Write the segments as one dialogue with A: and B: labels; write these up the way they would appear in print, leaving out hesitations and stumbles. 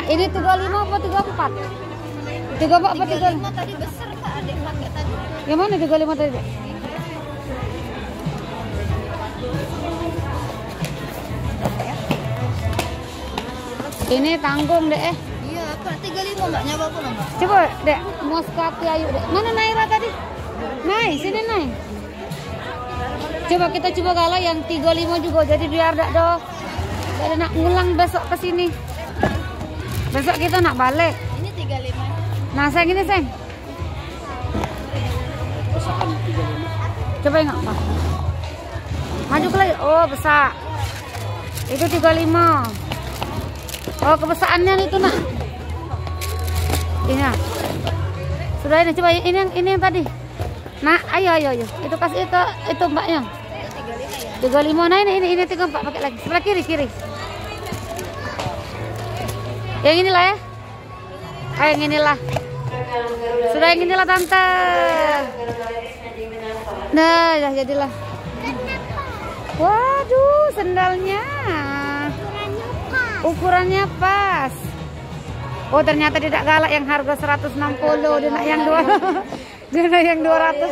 A: ini 35 apa 34? 34 apa 35?
B: Tadi besar Kak, Adek pakai tadi.
A: Yang mana 35 tadi, Dek? Ini tanggung, Dek.
B: Iya, Kak, 35 Mbaknya apa loh, Mbak?
A: Coba, Dek, Moskati ayu, Dek. Mana Naira tadi? Naik, sini naik. Coba kita coba galau yang 35 juga, jadi biar tidak nak ngulang besok ke sini. Besok kita nak balik.
B: Ini 35.
A: Nah, sayang ini, sayang. Coba enggak, Pak? Maju ke lagi. Oh, besar. Itu 35. Oh, kebesarannya itu, Nak. Ini. Nak. Sudah ini, coba ini yang tadi. Nah, ayo. Itu kasih itu Mbaknya. 35. Nah, ini 34 pakai lagi. Sebelah kiri. Yang inilah ya. Yang inilah. Sudah yang inilah Tante. Nah, ya jadilah. Waduh, sendalnya. Ukurannya pas. Oh, ternyata tidak galak yang harga 160, dia nak yang 200. Dia nak yang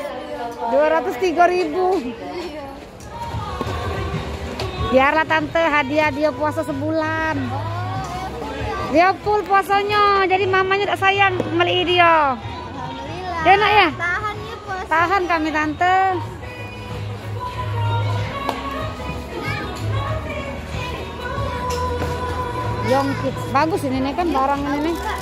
A: 203.000. Biarlah Tante, hadiah dia puasa sebulan. Dia full puasanya, jadi mamanya tidak sayang meli dia.
B: Alhamdulillah.
A: Dia nak ya?
B: Tahan ya puasa.
A: Tahan kami Tante. Young Kids, bagus ini nih kan barang ini nih.